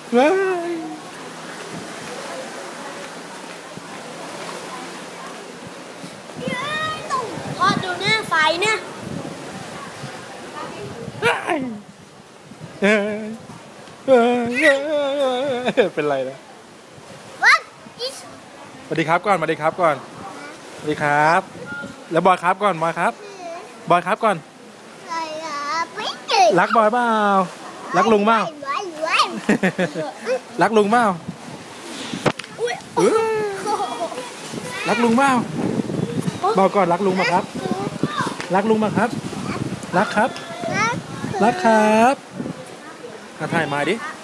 ว้ายพ่อดูหน้าไฟเนี่ยเป็นไรนะ What is สวัสดีครับก่อนสวัสดีครับก่อนสวัสดีครับ แล้วบอยครับก่อนบอยครับบอยครับก่อนอะไรอ่ะไม่เก่งรักบอยเปล่ารักลุงเปล่ารักลุงเปล่าอุ้ยรักลุงเปล่าบอกก่อนรักลุงมาครับ รักลุงมาครับ รักครับ รักครับถ่ายมาดิ